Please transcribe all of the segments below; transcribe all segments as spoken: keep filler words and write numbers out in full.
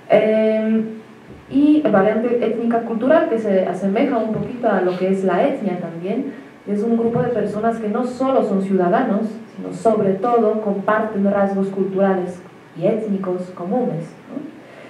Eh, y variante étnica cultural, que se asemeja un poquito a lo que es la etnia también. Es un grupo de personas que no solo son ciudadanos, sino sobre todo comparten rasgos culturales y étnicos comunes, ¿no?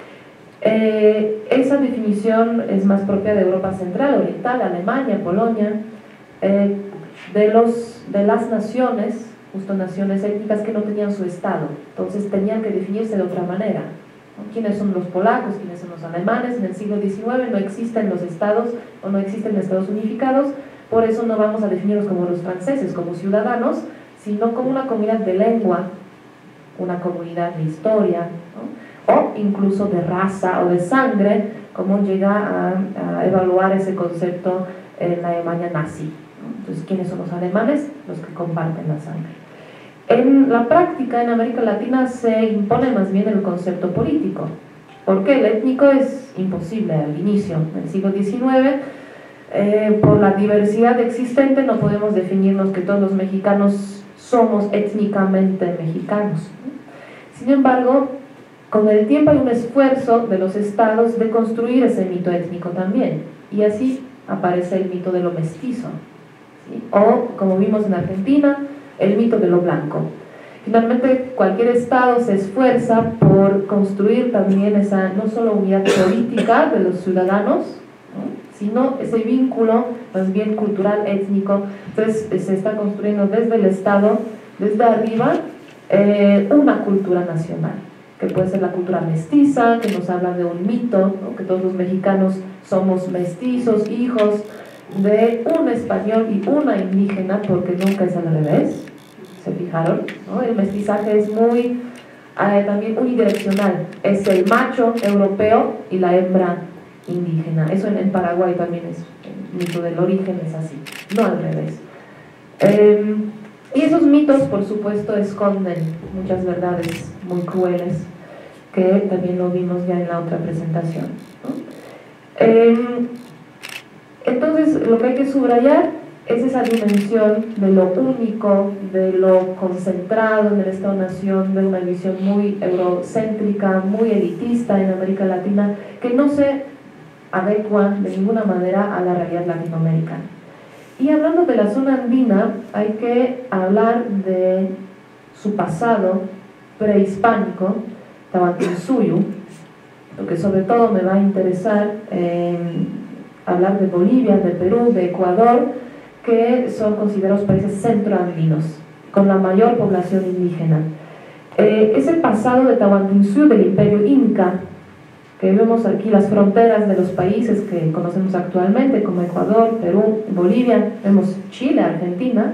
Eh, esa definición es más propia de Europa Central, Oriental, Alemania, Polonia, eh, de, los, de las naciones, justo naciones étnicas que no tenían su Estado, entonces tenían que definirse de otra manera, ¿no? ¿Quiénes son los polacos? ¿Quiénes son los alemanes? En el siglo diecinueve no existen los estados o no existen estados unificados, por eso no vamos a definirlos como los franceses, como ciudadanos, sino como una comunidad de lengua, una comunidad de historia, ¿no? O incluso de raza o de sangre, como llega a, a evaluar ese concepto en la Alemania nazi, ¿no? Entonces, ¿quiénes son los alemanes? Los que comparten la sangre. En la práctica, en América Latina, se impone más bien el concepto político. ¿Por qué? El étnico es imposible al inicio. En el siglo diecinueve, eh, por la diversidad existente, no podemos definirnos que todos los mexicanos somos étnicamente mexicanos, ¿no? Sin embargo, con el tiempo hay un esfuerzo de los estados de construir ese mito étnico también, y así aparece el mito de lo mestizo, ¿sí? O, como vimos en Argentina, el mito de lo blanco. Finalmente, cualquier estado se esfuerza por construir también esa, no solo unidad política de los ciudadanos, ¿no?, sino ese vínculo más bien cultural, étnico. Entonces se está construyendo desde el estado, desde arriba, eh, una cultura nacional, que puede ser la cultura mestiza, que nos habla de un mito, ¿no?, que todos los mexicanos somos mestizos, hijos de un español y una indígena, porque nunca es al revés. ¿Se fijaron? ¿No? El mestizaje es muy eh, también unidireccional, es el macho europeo y la hembra indígena. Eso en, en Paraguay también es, el mito del origen es así, no al revés. Eh, y esos mitos, por supuesto, esconden muchas verdades muy crueles, que también lo vimos ya en la otra presentación, ¿no? Eh, entonces, lo que hay que subrayar es esa dimensión de lo único, de lo concentrado en el Estado-Nación, de una visión muy eurocéntrica, muy elitista en América Latina, que no se adecua de ninguna manera a la realidad latinoamericana. Y hablando de la zona andina, hay que hablar de su pasado prehispánico, Tahuantinsuyo, porque sobre todo me va a interesar eh, hablar de Bolivia, de Perú, de Ecuador, que son considerados países centroandinos, con la mayor población indígena. Eh, ese pasado de Tahuantinsuyo, del imperio inca, que vemos aquí las fronteras de los países que conocemos actualmente, como Ecuador, Perú, Bolivia, vemos Chile, Argentina,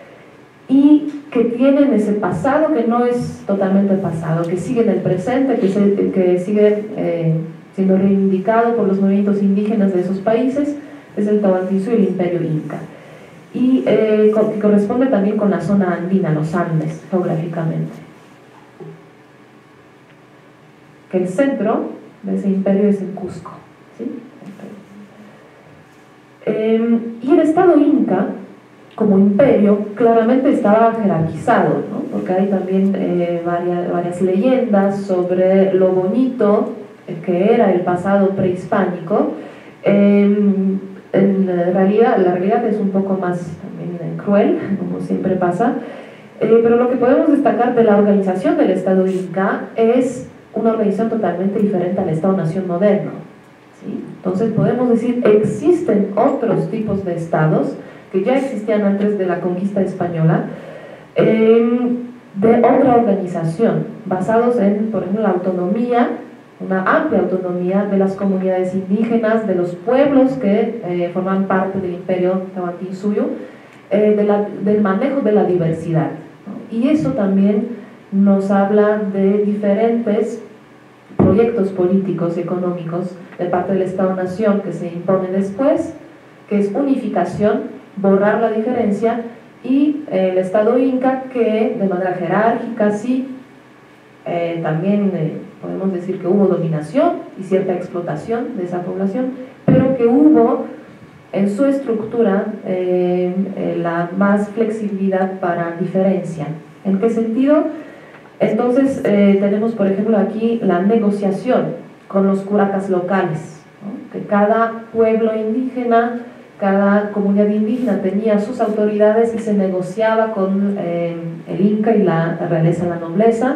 y que tienen ese pasado que no es totalmente pasado, que sigue en el presente, que, se, que sigue eh, siendo reivindicado por los movimientos indígenas de esos países, es el Tahuantinsuyo y el imperio inca. Y eh, que corresponde también con la zona andina, los Andes, geográficamente. Que el centro de ese imperio es el Cusco, ¿sí? Eh, y el Estado inca, como imperio, claramente estaba jerarquizado, ¿no? Porque hay también eh, varias, varias leyendas sobre lo bonito que era el pasado prehispánico. Eh, En realidad, la realidad es un poco más también cruel, como siempre pasa, eh, pero lo que podemos destacar de la organización del Estado Inca es una organización totalmente diferente al Estado-Nación moderno, ¿sí? Entonces podemos decir, existen otros tipos de estados que ya existían antes de la conquista española, eh, de otra organización, basados en, por ejemplo, la autonomía, una amplia autonomía de las comunidades indígenas, de los pueblos que eh, forman parte del imperio Tahuantinsuyo, eh, de la, del manejo de la diversidad, ¿no? Y eso también nos habla de diferentes proyectos políticos y económicos de parte del Estado-Nación que se impone después, que es unificación, borrar la diferencia, y eh, el Estado Inca, que de manera jerárquica sí, eh, también eh, podemos decir que hubo dominación y cierta explotación de esa población, pero que hubo en su estructura eh, eh, la más flexibilidad para diferencia. ¿En qué sentido? Entonces eh, tenemos, por ejemplo, aquí la negociación con los curacas locales, ¿no? Que cada pueblo indígena, cada comunidad indígena tenía sus autoridades y se negociaba con eh, el Inca y la realeza, la nobleza.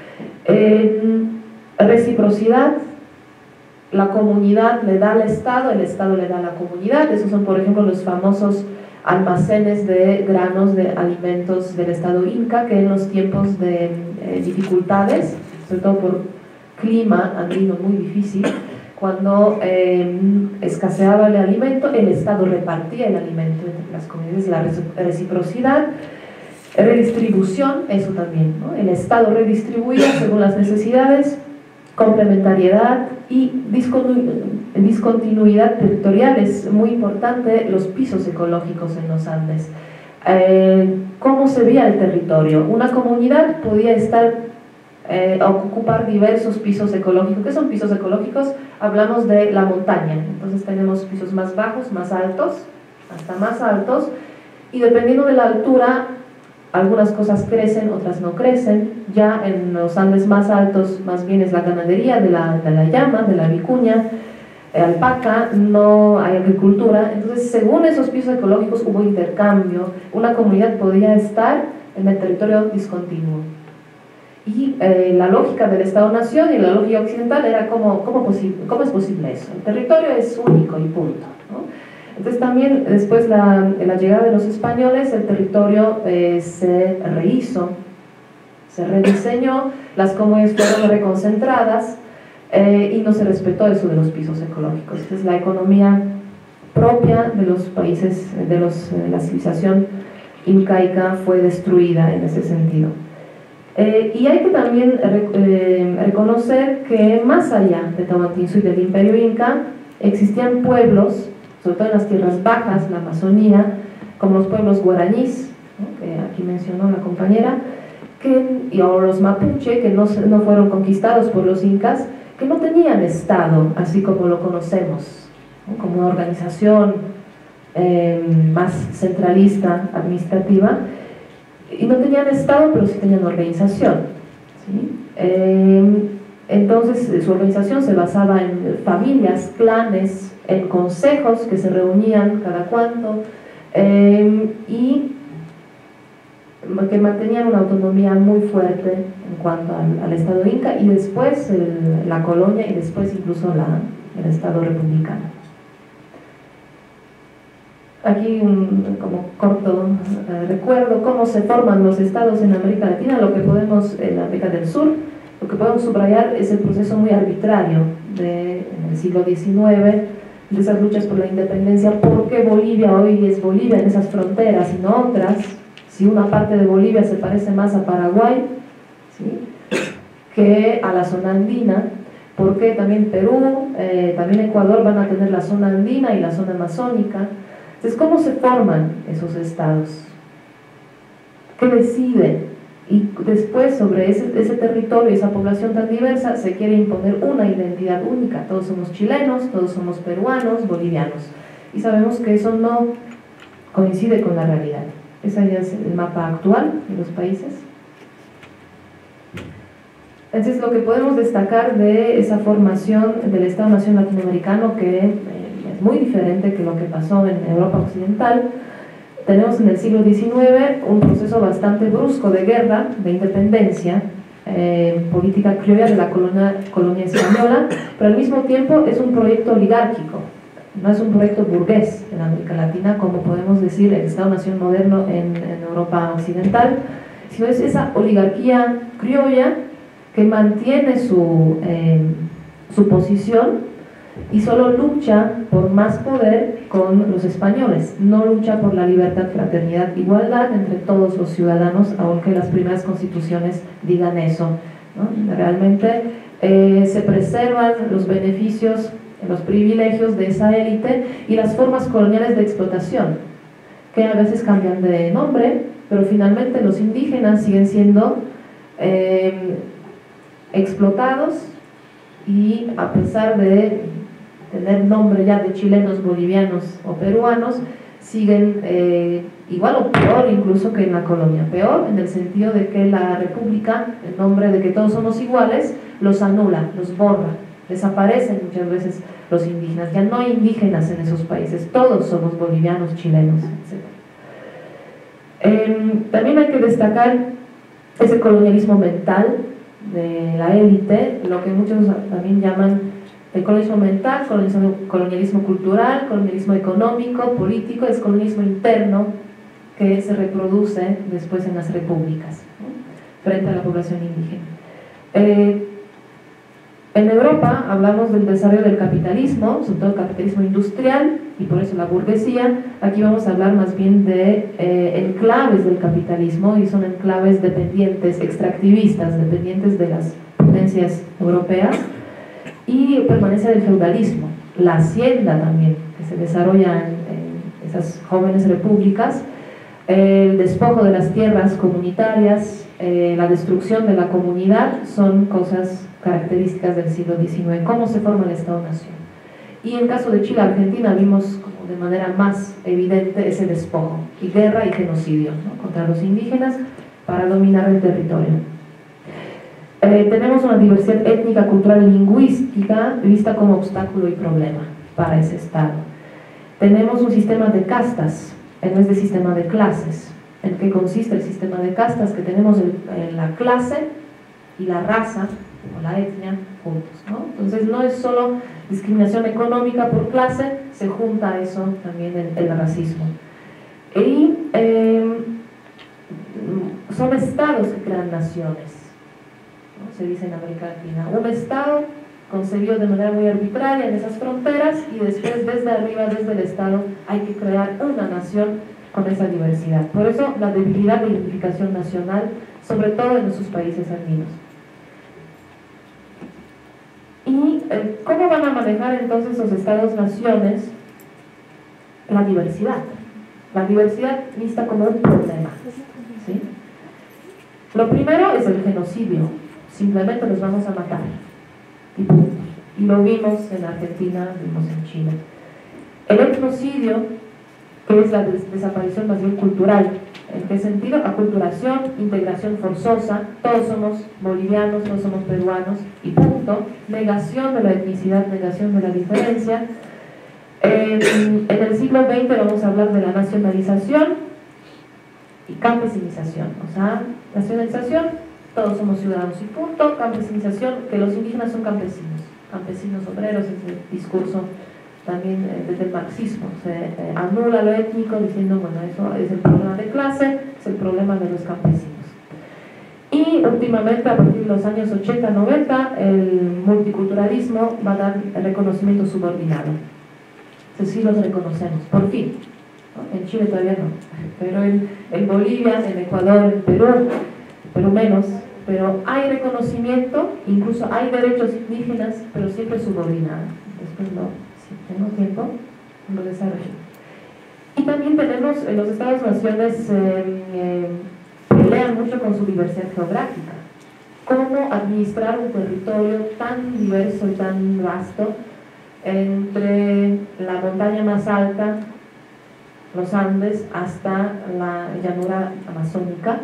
Eh, reciprocidad, la comunidad le da al Estado, el Estado le da a la comunidad. Esos son, por ejemplo, los famosos almacenes de granos, de alimentos del Estado Inca, que en los tiempos de eh, dificultades, sobre todo por clima andino muy difícil, cuando eh, escaseaba el alimento, el Estado repartía el alimento entre las comunidades. La reciprocidad, redistribución, eso también, ¿no? El Estado redistribuía según las necesidades, complementariedad y discontinuidad territorial. Es muy importante los pisos ecológicos en los Andes. Eh, ¿Cómo se veía el territorio? Una comunidad podía estar Eh, ocupar diversos pisos ecológicos. ¿Qué son pisos ecológicos? Hablamos de la montaña, entonces tenemos pisos más bajos, más altos, hasta más altos, y dependiendo de la altura, algunas cosas crecen, otras no crecen. Ya en los Andes más altos, más bien es la ganadería de la, de la llama, de la vicuña, alpaca, no hay agricultura. Entonces, según esos pisos ecológicos hubo intercambio, una comunidad podía estar en el territorio discontinuo. Y eh, la lógica del Estado-Nación y la lógica occidental era cómo, cómo, cómo es posible eso. El territorio es único y punto, ¿no? Entonces también después la, de la llegada de los españoles, el territorio eh, se rehizo, se rediseñó, las comunidades fueron reconcentradas eh, y no se respetó eso de los pisos ecológicos. Entonces la economía propia de los países, de los, eh, la civilización incaica fue destruida en ese sentido. Eh, y hay que también eh, reconocer que más allá de Tahuantinsuyo y del Imperio Inca existían pueblos, sobre todo en las tierras bajas, la Amazonía, como los pueblos guaraníes, ¿no? Que aquí mencionó la compañera, que, y, o los mapuche, que no, no fueron conquistados por los incas, que no tenían Estado, así como lo conocemos, ¿no? Como una organización eh, más centralista, administrativa, y no tenían Estado, pero sí tenían organización, ¿sí? Eh, entonces su organización se basaba en familias, clanes, en consejos que se reunían cada cuanto eh, y que mantenían una autonomía muy fuerte en cuanto al, al Estado Inca, y después el, la colonia, y después incluso la, el Estado republicano. Aquí un como corto eh, recuerdo cómo se forman los estados en América Latina. Lo que podemos, en América del Sur, lo que podemos subrayar es el proceso muy arbitrario de, en el siglo diecinueve, de esas luchas por la independencia. ¿Por qué Bolivia hoy es Bolivia en esas fronteras y no otras? Si una parte de Bolivia se parece más a Paraguay, ¿sí?, que a la zona andina. ¿Por qué también Perú, eh, también Ecuador van a tener la zona andina y la zona amazónica? Entonces, ¿cómo se forman esos estados? ¿Qué deciden? Y después, sobre ese, ese territorio y esa población tan diversa, se quiere imponer una identidad única. Todos somos chilenos, todos somos peruanos, bolivianos. Y sabemos que eso no coincide con la realidad. Ese ya es el mapa actual de los países. Entonces, lo que podemos destacar de esa formación del Estado-Nación latinoamericano, que eh, es muy diferente que lo que pasó en Europa Occidental. Tenemos en el siglo diecinueve un proceso bastante brusco de guerra, de independencia, eh, política criolla de la colonia, colonia española, pero al mismo tiempo es un proyecto oligárquico, no es un proyecto burgués en América Latina, como podemos decir el Estado-Nación moderno en, en Europa Occidental, sino es esa oligarquía criolla que mantiene su, eh, su posición y solo lucha por más poder con los españoles, no lucha por la libertad, fraternidad, igualdad entre todos los ciudadanos, aunque las primeras constituciones digan eso, ¿no? Realmente eh, se preservan los beneficios, los privilegios de esa élite y las formas coloniales de explotación, que a veces cambian de nombre, pero finalmente los indígenas siguen siendo eh, explotados, y a pesar de tener nombre ya de chilenos, bolivianos o peruanos, siguen eh, igual o peor incluso que en la colonia. Peor en el sentido de que la república, en nombre de que todos somos iguales, los anula, los borra, Desaparecen muchas veces los indígenas, ya no hay indígenas en esos países, todos somos bolivianos, chilenos, etcétera. Eh, también hay que destacar ese colonialismo mental de la élite, lo que muchos también llaman el colonialismo mental, colonialismo, colonialismo cultural, colonialismo económico, político, es colonialismo interno que se reproduce después en las repúblicas, ¿no?, frente a la población indígena. Eh, en Europa hablamos del desarrollo del capitalismo, sobre todo el capitalismo industrial, y por eso la burguesía. Aquí vamos a hablar más bien de eh, enclaves del capitalismo, y son enclaves dependientes, extractivistas, dependientes de las potencias europeas, y permanencia del feudalismo, la hacienda también, que se desarrolla en, en esas jóvenes repúblicas, el despojo de las tierras comunitarias, eh, la destrucción de la comunidad, son cosas características del siglo diecinueve, cómo se forma el Estado-Nación. Y en caso de Chile, Argentina, vimos como de manera más evidente ese despojo, y guerra y genocidio, ¿no?, contra los indígenas para dominar el territorio. Eh, tenemos una diversidad étnica, cultural y lingüística vista como obstáculo y problema para ese Estado. Tenemos un sistema de castas en vez de sistema de clases. ¿En qué consiste el sistema de castas? Que tenemos el, el, la clase y la raza o la etnia juntos, ¿no? Entonces no es solo discriminación económica por clase, se junta a eso también el, el racismo. Y eh, son estados que crean naciones, ¿no?, se dice en América Latina. Un estado concebido de manera muy arbitraria en esas fronteras, y después desde arriba, desde el estado, hay que crear una nación con esa diversidad. Por eso la debilidad de identificación nacional, sobre todo en esos países andinos. ¿Y eh, cómo van a manejar entonces los estados-naciones la diversidad? La diversidad vista como un problema, ¿sí? Lo primero es el genocidio, simplemente los vamos a matar, y punto. Y lo vimos en Argentina, lo vimos en Chile. El etnocidio, que es la des desaparición más bien cultural. ¿En qué sentido? Aculturación, integración forzosa, todos somos bolivianos, todos somos peruanos, y punto. Negación de la etnicidad, negación de la diferencia. Eh, en el siglo veinte vamos a hablar de la nacionalización y campesinización. O sea, nacionalización, todos somos ciudadanos y punto. Campesinización, que los indígenas son campesinos, campesinos obreros, ese discurso también eh, desde el marxismo, se eh, anula lo étnico diciendo, bueno, eso es el problema de clase, es el problema de los campesinos. Y últimamente, a partir de los años ochenta, noventa, el multiculturalismo va a dar el reconocimiento subordinado. Entonces sí los reconocemos, por fin, ¿no? En Chile todavía no, pero en, en Bolivia, en Ecuador, en Perú, Perú menos, pero hay reconocimiento, incluso hay derechos indígenas, pero siempre subordinados. Después no, si tengo tiempo, lo desarrollo. Y también tenemos en los Estados-naciones eh, eh, pelean mucho con su diversidad geográfica. Cómo administrar un territorio tan diverso y tan vasto, entre la montaña más alta, los Andes, hasta la llanura amazónica,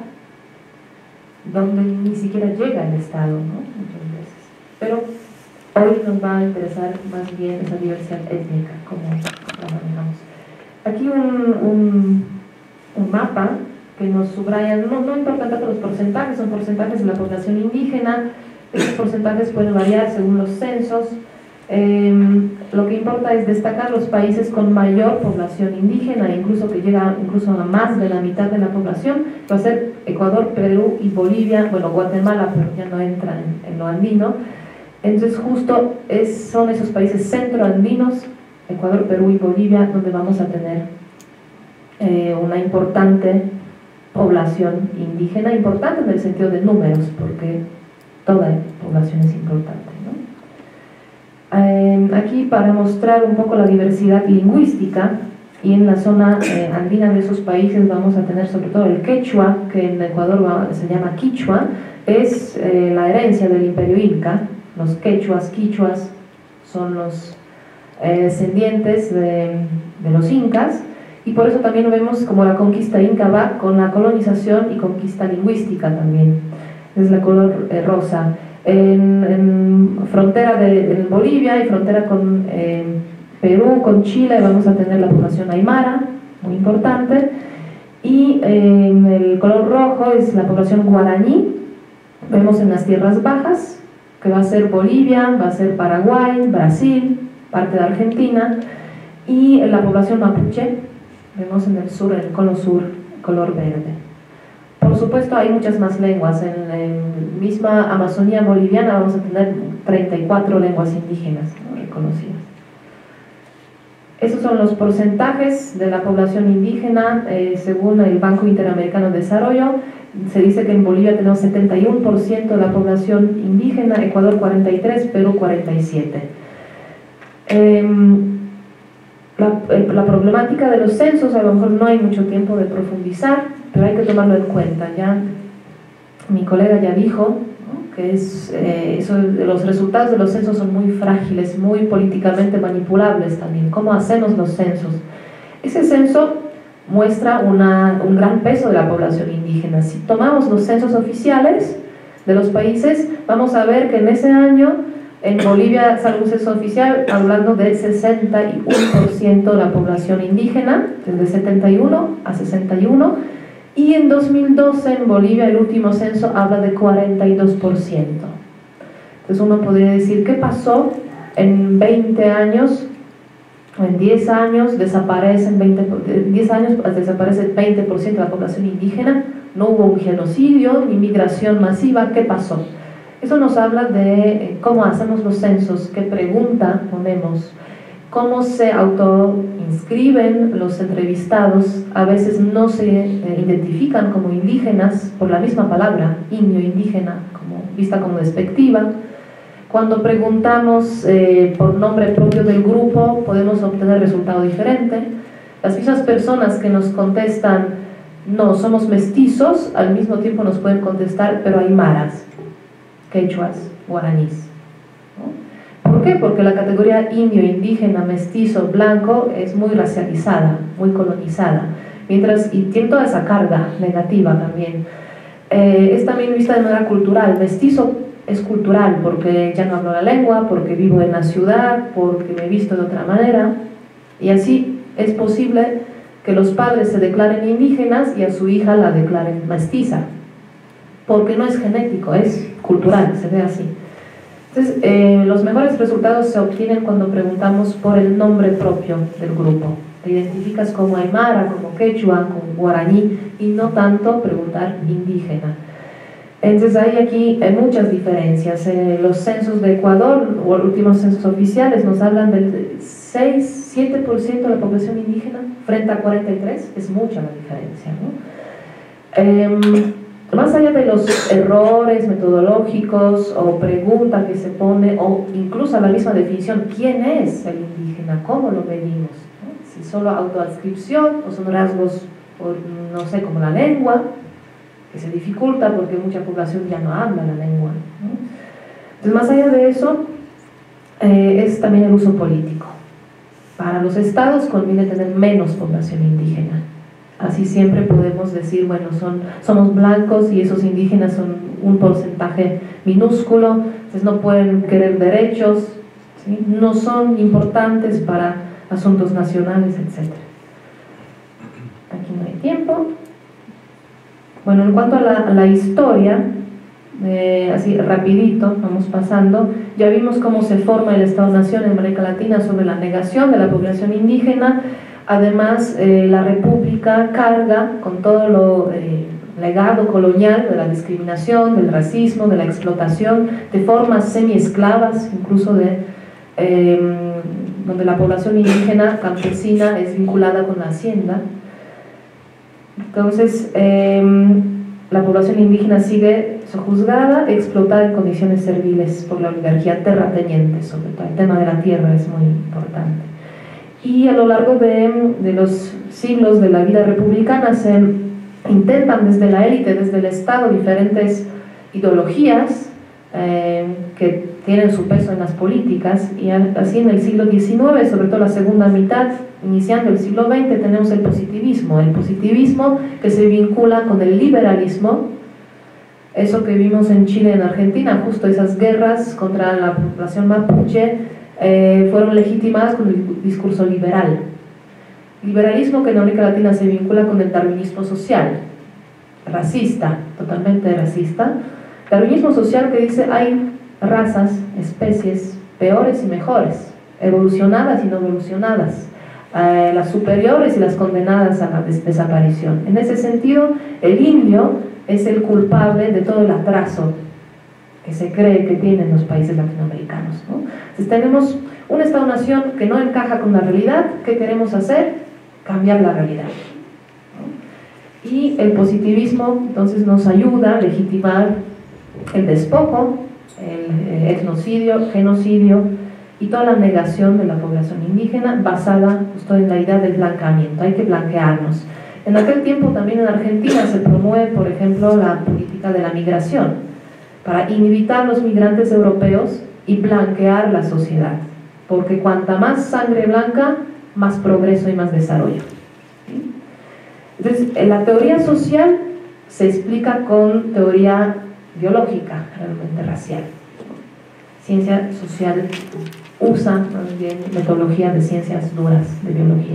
donde ni siquiera llega el Estado, ¿no?, muchas veces. Pero hoy nos va a interesar más bien esa diversidad étnica, cómo la manejamos. Aquí un, un, un mapa que nos subraya, no, no importa tanto los porcentajes, son porcentajes de la población indígena. Estos porcentajes pueden variar según los censos. Eh, lo que importa es destacar los países con mayor población indígena, incluso que llega incluso a más de la mitad de la población. Va a ser Ecuador, Perú y Bolivia, bueno, Guatemala, pero ya no entra en, en lo andino. Entonces justo es, son esos países centroandinos, Ecuador, Perú y Bolivia, donde vamos a tener eh, una importante población indígena, importante en el sentido de números, porque toda población es importante, ¿no? Eh, aquí para mostrar un poco la diversidad lingüística, y en la zona eh, andina de esos países vamos a tener sobre todo el quechua, que en Ecuador va, se llama quichua, es eh, la herencia del imperio inca. Los quechuas, quichuas son los eh, descendientes de, de los incas, y por eso también vemos como la conquista inca va con la colonización y conquista lingüística también, es la color eh, rosa. En, en frontera de en Bolivia y frontera con eh, Perú, con Chile, vamos a tener la población aymara, muy importante, y eh, en el color rojo es la población guaraní. Vemos en las tierras bajas, que va a ser Bolivia, va a ser Paraguay, Brasil, parte de Argentina, y la población mapuche, vemos en el sur, en el cono sur, color verde. Por supuesto hay muchas más lenguas. En la misma Amazonía boliviana vamos a tener treinta y cuatro lenguas indígenas, ¿no?, reconocidas. Esos son los porcentajes de la población indígena eh, según el Banco Interamericano de Desarrollo. Se dice que en Bolivia tenemos setenta y uno por ciento de la población indígena, Ecuador cuarenta y tres por ciento, Perú cuarenta y siete por ciento. Eh, la, la problemática de los censos, a lo mejor no hay mucho tiempo de profundizar, pero hay que tomarlo en cuenta. Ya mi colega ya dijo, ¿no?, que es, eh, eso, los resultados de los censos son muy frágiles, muy políticamente manipulables también. ¿Cómo hacemos los censos? Ese censo muestra una, un gran peso de la población indígena. Si tomamos los censos oficiales de los países, vamos a ver que en ese año en Bolivia sale un censo oficial hablando del sesenta y uno por ciento de la población indígena, desde setenta y uno a sesenta y uno, y en dos mil doce en Bolivia el último censo habla de cuarenta y dos por ciento. Entonces uno podría decir, ¿qué pasó en veinte años? En diez años desaparecen veinte, diez años desaparece el veinte por ciento de la población indígena. No hubo un genocidio ni migración masiva. ¿Qué pasó? Eso nos habla de cómo hacemos los censos, qué pregunta ponemos, cómo se autoinscriben los entrevistados. A veces no se identifican como indígenas por la misma palabra, indio, indígena, como, vista como despectiva. Cuando preguntamos eh, por nombre propio del grupo, podemos obtener resultado diferente. Las mismas personas que nos contestan, no, somos mestizos, al mismo tiempo nos pueden contestar, pero aymaras, quechuas, guaraníes, ¿no? ¿Por qué? Porque la categoría indio, indígena, mestizo, blanco es muy racializada, muy colonizada, mientras, y tiene toda esa carga negativa también. Eh, es también vista de manera cultural. Mestizo es cultural porque ya no hablo la lengua, porque vivo en la ciudad, porque me he visto de otra manera, y así es posible que los padres se declaren indígenas y a su hija la declaren mestiza, porque no es genético, es cultural, se ve así. Entonces, eh, los mejores resultados se obtienen cuando preguntamos por el nombre propio del grupo. Te identificas como aymara, como quechua, como guaraní, y no tanto preguntar indígena. Entonces hay aquí hay muchas diferencias. Eh, los censos de Ecuador, o los últimos censos oficiales, nos hablan del seis, siete por ciento de la población indígena frente a cuarenta y tres por ciento, es mucha la diferencia, ¿no? Eh, más allá de los errores metodológicos o pregunta que se pone, o incluso la misma definición, ¿quién es el indígena? ¿Cómo lo medimos? ¿No? Si solo autoadscripción o son rasgos, por, no sé, como la lengua, que se dificulta porque mucha población ya no habla la lengua, ¿no? Entonces, más allá de eso, eh, es también el uso político. Para los estados conviene tener menos población indígena. Así siempre podemos decir, bueno, son, somos blancos y esos indígenas son un porcentaje minúsculo, entonces no pueden querer derechos, ¿sí? No son importantes para asuntos nacionales, etcétera. Aquí no hay tiempo. Bueno, en cuanto a la, a la historia, eh, así rapidito, vamos pasando, ya vimos cómo se forma el Estado-Nación en América Latina sobre la negación de la población indígena. Además, eh, la República carga con todo lo eh, legado colonial de la discriminación, del racismo, de la explotación, de formas semi-esclavas, incluso de, eh, donde la población indígena campesina es vinculada con la hacienda. Entonces, eh, la población indígena sigue sojuzgada, explotada en condiciones serviles por la oligarquía terrateniente, sobre todo el tema de la tierra es muy importante. Y a lo largo de, de los siglos de la vida republicana se intentan desde la élite, desde el Estado, diferentes ideologías eh, que tienen su peso en las políticas, y así en el siglo diecinueve, sobre todo la segunda mitad, iniciando el siglo veinte, tenemos el positivismo, el positivismo que se vincula con el liberalismo, Eso que vimos en Chile y en Argentina, justo esas guerras contra la población mapuche, eh, fueron legitimadas con el discurso liberal. Liberalismo que en América Latina se vincula con el darwinismo social, racista, totalmente racista. Darwinismo social que dice hay razas, especies peores y mejores, evolucionadas y no evolucionadas, eh, las superiores y las condenadas a la des desaparición. En ese sentido, el indio es el culpable de todo el atraso que se cree que tienen los países latinoamericanos, ¿no? Entonces tenemos un Estado-nación que no encaja con la realidad. ¿Qué queremos hacer? Cambiar la realidad, ¿no? Y el positivismo entonces nos ayuda a legitimar el despojo, el etnocidio, genocidio y toda la negación de la población indígena basada justo en la idea del blanqueamiento. Hay que blanquearnos. En aquel tiempo también en Argentina se promueve, por ejemplo, la política de la migración para inhibitar a los migrantes europeos y blanquear la sociedad, porque cuanta más sangre blanca, más progreso y más desarrollo. Entonces, la teoría social se explica con teoría biológica, realmente racial. Ciencia social usa más bien metodología de ciencias duras, de biología.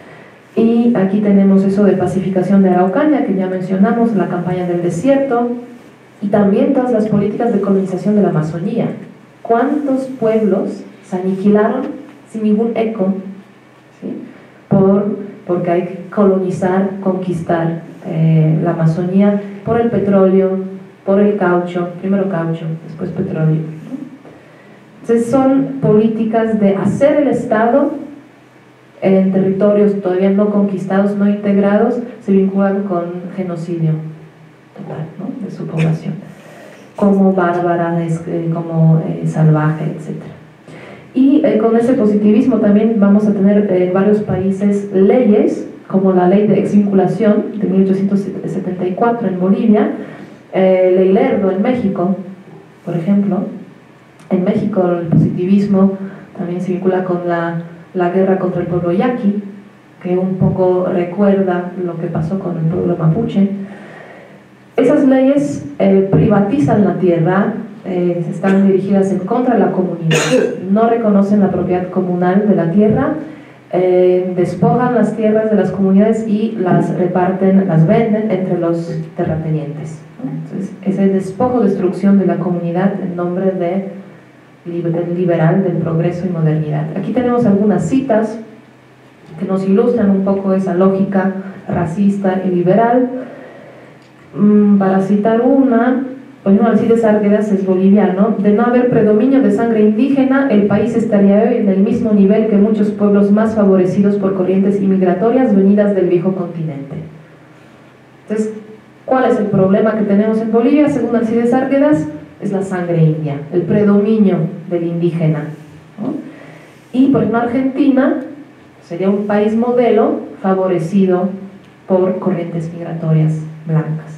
Y aquí tenemos eso de pacificación de Araucaña, que ya mencionamos, la campaña del desierto, y también todas las políticas de colonización de la Amazonía. ¿Cuántos pueblos se aniquilaron sin ningún eco? ¿Sí? Por, porque hay que colonizar, conquistar eh, la Amazonía por el petróleo, por el caucho, primero caucho, después petróleo, ¿no? Entonces son políticas de hacer el Estado en territorios todavía no conquistados, no integrados, se vinculan con genocidio total, ¿no?, de su población, como bárbara, como eh, salvaje, etcétera. Y eh, con ese positivismo también vamos a tener en eh, varios países leyes, como la ley de exvinculación de mil ochocientos setenta y cuatro en Bolivia, eh, ley Lerdo en México, por ejemplo. En México el positivismo también se vincula con la, la guerra contra el pueblo yaqui, que un poco recuerda lo que pasó con el pueblo mapuche. Esas leyes eh, privatizan la tierra, eh, están dirigidas en contra de la comunidad, no reconocen la propiedad comunal de la tierra, eh, despojan las tierras de las comunidades y las reparten, las venden entre los terratenientes. Entonces, ese despojo, destrucción de la comunidad en nombre de, del liberal, del progreso y modernidad. Aquí tenemos algunas citas que nos ilustran un poco esa lógica racista y liberal. Para citar una, pues Alcides Arguedas es boliviano: de no haber predominio de sangre indígena, el país estaría hoy en el mismo nivel que muchos pueblos más favorecidos por corrientes inmigratorias venidas del viejo continente. Entonces, ¿cuál es el problema que tenemos en Bolivia? Según Alcides Arguedas, es la sangre india, el predominio del indígena, ¿no? Y por ejemplo Argentina sería un país modelo favorecido por corrientes migratorias blancas.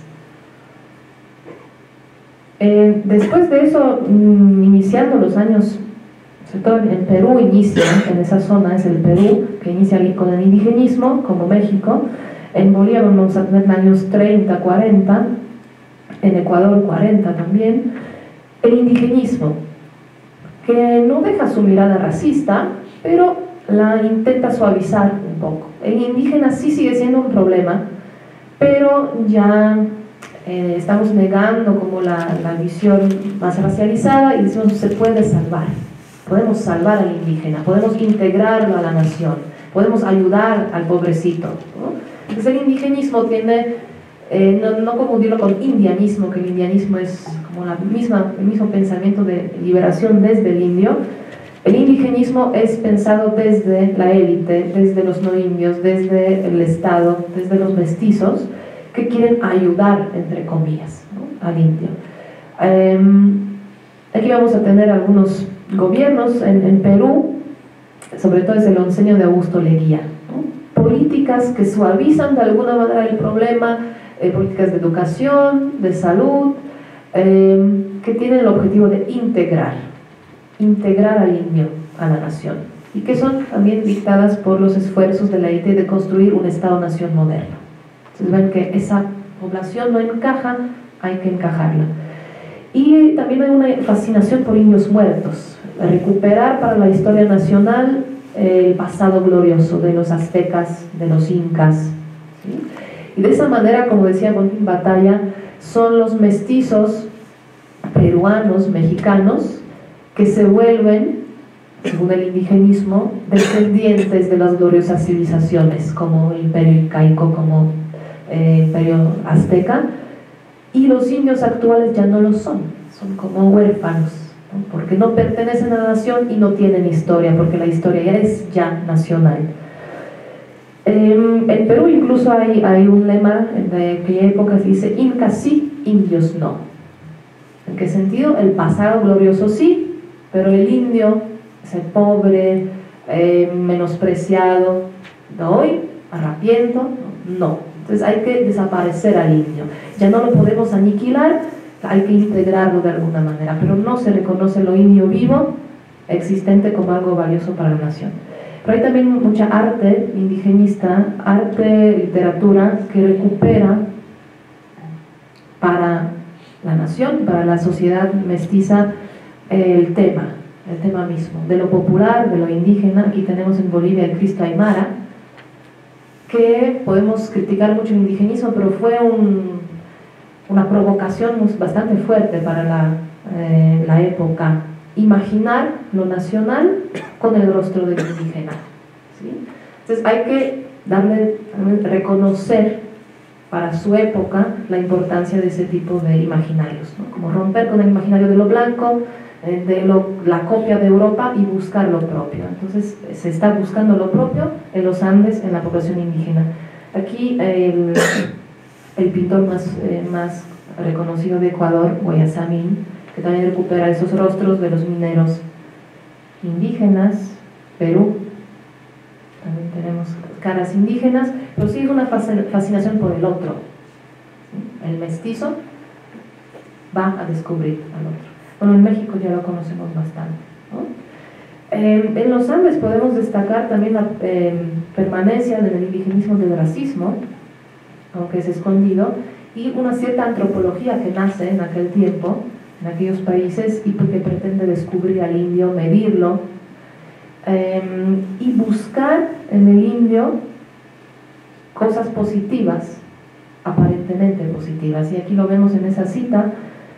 Eh, después de eso, mm, iniciando los años, sobre todo en Perú inicia, en esa zona es el Perú, que inicia con el indigenismo, como México. En Bolivia vamos a tener años treinta, cuarenta, en Ecuador cuarenta también. El indigenismo, que no deja su mirada racista, pero la intenta suavizar un poco. El indígena sí sigue siendo un problema, pero ya eh, estamos negando como la, la visión más racializada y decimos se puede salvar, podemos salvar al indígena, podemos integrarlo a la nación, podemos ayudar al pobrecito, ¿no? Entonces el indigenismo tiene, eh, no, no confundirlo con indianismo, que el indianismo es como la misma, el mismo pensamiento de liberación desde el indio. El indigenismo es pensado desde la élite, desde los no indios, desde el Estado, desde los mestizos, que quieren ayudar, entre comillas, ¿no?, al indio. Eh, aquí vamos a tener algunos gobiernos en, en Perú, sobre todo desde el oncenio de Augusto Leguía, ¿no?, políticas que suavizan de alguna manera el problema, eh, políticas de educación, de salud, eh, que tienen el objetivo de integrar, integrar al indio a la nación, y que son también dictadas por los esfuerzos de la élite de construir un Estado-nación moderno. Entonces ven que esa población no encaja hay que encajarla. Y también hay una fascinación por indios muertos, recuperar para la historia nacional el pasado glorioso de los aztecas, de los incas, ¿sí? Y de esa manera, como decía Bonfim Batalla, son los mestizos peruanos, mexicanos, que se vuelven, según el indigenismo, descendientes de las gloriosas civilizaciones, como el imperio incaico, como el imperio azteca, y los indios actuales ya no lo son, son como huérfanos, ¿no? Porque no pertenecen a la nación y no tienen historia, porque la historia ya es ya nacional. En, en Perú incluso hay, hay un lema de aquella época que dice: Incas sí, indios no. ¿En qué sentido? El pasado glorioso sí, pero el indio, ese pobre, eh, menospreciado de hoy, harapiento, no. Entonces hay que desaparecer al indio, ya no lo podemos aniquilar, hay que integrarlo de alguna manera, pero no se reconoce lo indio vivo, existente, como algo valioso para la nación. Pero hay también mucha arte indigenista, arte, literatura, que recupera para la nación, para la sociedad mestiza, el tema, el tema mismo, de lo popular, de lo indígena. Aquí tenemos en Bolivia el Cristo Aymara, que podemos criticar mucho el indigenismo, pero fue un, una provocación bastante fuerte para la, eh, la época, imaginar lo nacional con el rostro del indígena, ¿sí? Entonces hay que darle, reconocer para su época la importancia de ese tipo de imaginarios, ¿no? Como romper con el imaginario de lo blanco, eh, de lo, la copia de Europa, y buscar lo propio. Entonces se está buscando lo propio en los Andes, en la población indígena. Aquí el, el pintor más, eh, más reconocido de Ecuador, Guayasamín, que también recupera esos rostros de los mineros indígenas. Perú, también tenemos caras indígenas, pero sí es una fascinación por el otro, ¿sí? El mestizo va a descubrir al otro. Bueno, en México ya lo conocemos bastante, ¿no? Eh, en los Andes podemos destacar también la eh, permanencia del indigenismo del racismo, aunque es escondido, y una cierta antropología que nace en aquel tiempo, en aquellos países, y que pretende descubrir al indio, medirlo, eh, y buscar en el indio cosas positivas, aparentemente positivas. Y aquí lo vemos en esa cita,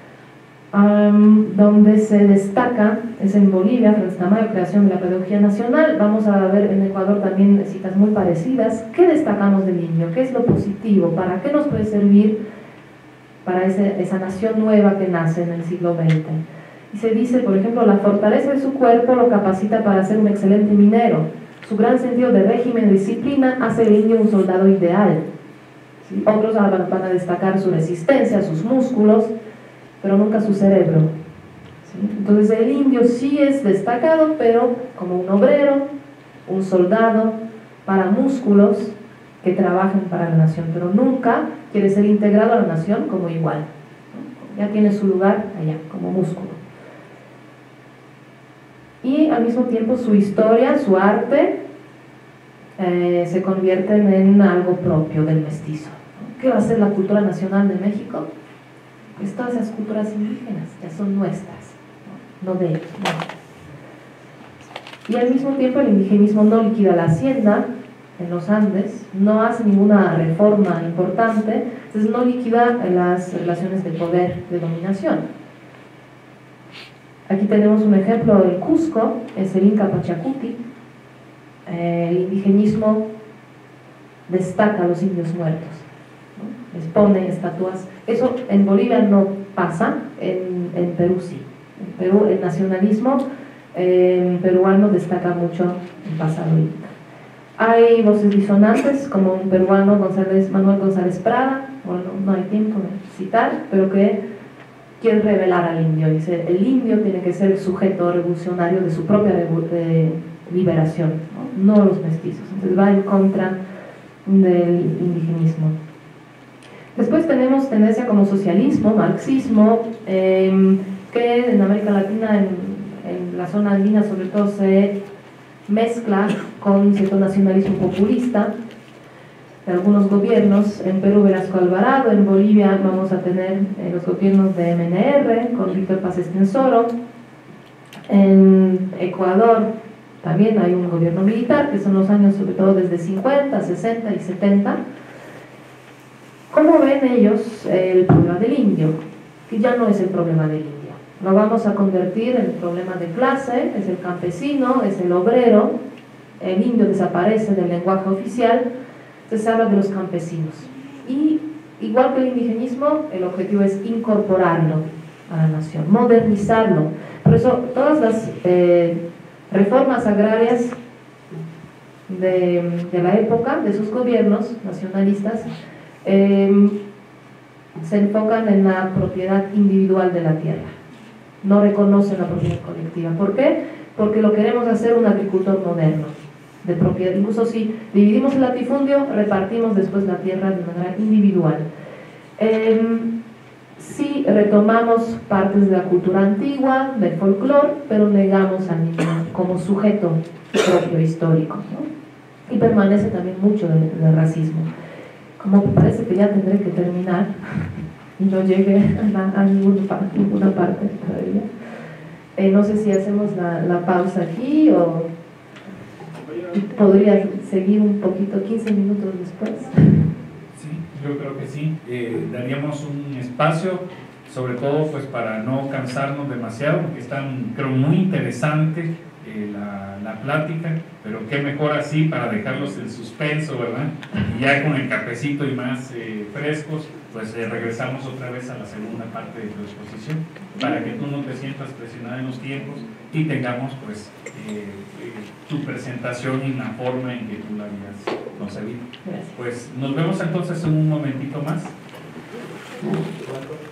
um, donde se destaca, es en Bolivia, Franz Tamayo, creación de la pedagogía nacional. Vamos a ver en Ecuador también citas muy parecidas. ¿Qué destacamos del indio? ¿Qué es lo positivo? ¿Para qué nos puede servir para ese, esa nación nueva que nace en el siglo veinte? Y se dice, por ejemplo, la fortaleza de su cuerpo lo capacita para ser un excelente minero. Su gran sentido de régimen y disciplina hace del indio un soldado ideal, ¿sí? Otros van a destacar su resistencia, sus músculos, pero nunca su cerebro, ¿sí? Entonces el indio sí es destacado, pero como un obrero, un soldado para músculos que trabajan para la nación, pero nunca quiere ser integrado a la nación como igual, ¿no? Ya tiene su lugar allá, como músculo. Y al mismo tiempo su historia, su arte, eh, se convierten en algo propio del mestizo, ¿no? ¿Qué va a ser la cultura nacional de México? Pues todas esas culturas indígenas ya son nuestras, no, no de ellos, no. Y al mismo tiempo el indigenismo no liquida la hacienda en los Andes, no hace ninguna reforma importante, entonces no liquida las relaciones de poder, de dominación. Aquí tenemos un ejemplo del Cusco, es el Inca Pachacuti. El indigenismo destaca a los indios muertos, ¿no? Les pone estatuas. Eso en Bolivia no pasa, en, en Perú sí. En Perú el nacionalismo eh, peruano destaca mucho el pasado inca. Hay voces disonantes, como un peruano, González, Manuel González Prada, bueno, no hay tiempo de citar, pero que quiere revelar al indio. Dice, el indio tiene que ser el sujeto revolucionario de su propia de liberación, ¿no? No los mestizos. Entonces va en contra del indigenismo. Después tenemos tendencia como socialismo, marxismo, eh, que en América Latina, en, en la zona andina sobre todo, se mezcla con cierto nacionalismo populista. de algunos gobiernos. En Perú, Velasco Alvarado; en Bolivia vamos a tener eh, los gobiernos de M N R con Víctor Paz Estenssoro; en Ecuador también hay un gobierno militar, que son los años sobre todo desde cincuenta, sesenta y setenta. ¿Cómo ven ellos el problema del indio? Que ya no es el problema del indio, lo vamos a convertir en el problema de clase, es el campesino, es el obrero. El indio desaparece del lenguaje oficial, entonces se habla de los campesinos. Y igual que el indigenismo, el objetivo es incorporarlo a la nación, modernizarlo. Por eso todas las eh, reformas agrarias de, de la época, de sus gobiernos nacionalistas, eh, se enfocan en la propiedad individual de la tierra, no reconocen la propiedad colectiva. ¿Por qué? Porque lo queremos hacer un agricultor moderno, de propiedad. Incluso si dividimos el latifundio, repartimos después la tierra de manera individual. Eh, sí retomamos partes de la cultura antigua, del folclore, pero negamos al niño como sujeto propio histórico, ¿no? Y permanece también mucho del de racismo. Como me parece que ya tendré que terminar y no llegué a, la, a ninguna, ninguna parte todavía, eh, no sé si hacemos la, la pausa aquí o podría seguir un poquito, quince minutos después. Sí, yo creo que sí. Eh, daríamos un espacio, sobre todo pues para no cansarnos demasiado, porque está, creo, muy interesante eh, la, la plática, pero qué mejor así para dejarlos en suspenso, ¿verdad? Y ya con el cafecito y más eh, frescos, pues eh, regresamos otra vez a la segunda parte de tu exposición, para que tú no te sientas presionada en los tiempos y tengamos pues eh, eh, tu presentación en la forma en que tú la habías concebido. Pues nos vemos entonces en un momentito más.